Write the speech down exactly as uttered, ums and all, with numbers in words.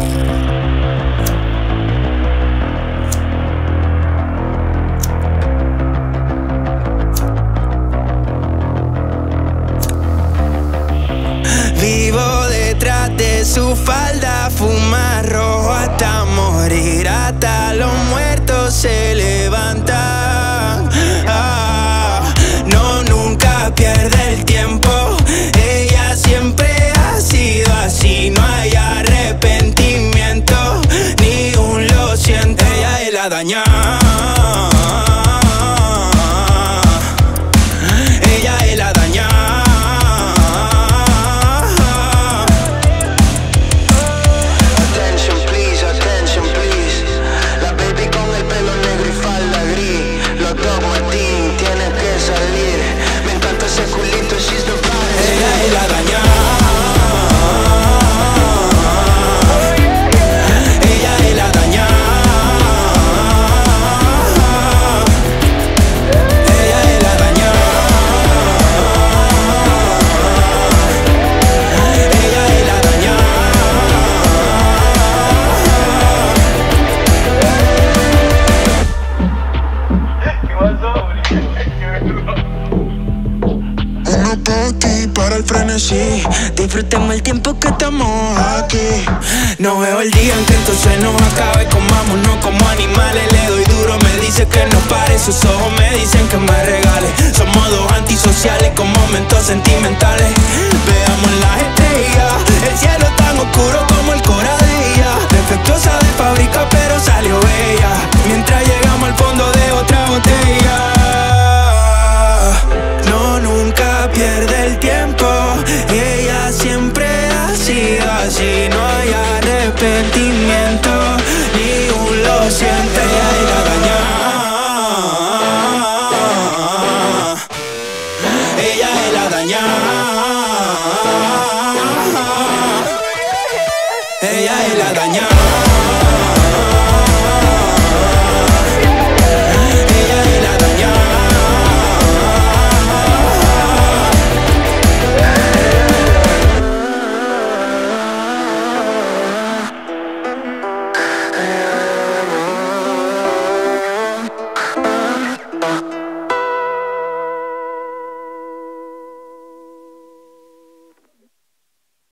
Vivo detrás de su falda, fuma rojo hasta morir, hasta los muertos se levantan. Ah, no, nunca pierde el tiempo, ella siempre ha sido así, no hay arrepentimiento, ni un lo siento. Ella es la dañada, ella es la dañada. Para el frenesí, disfrutemos el tiempo que estamos aquí. No veo el día en que entonces nos acabe, comámonos como animales. Le doy duro, me dice que no pare, sus ojos me dicen que me regale. Somos dos antisociales con momentos sentimentales. Veamos las estrellas, el cielo tan oscuro como el cora de ella. Defectuosa de fábrica pero salió bella, mientras llegamos al fondo de otra botella. No, nunca pierde el tiempo, ella siempre ha sido así, no hay arrepentimiento, ni un lo siento. Ella es la dañada, ella es la dañada, ella es la dañada.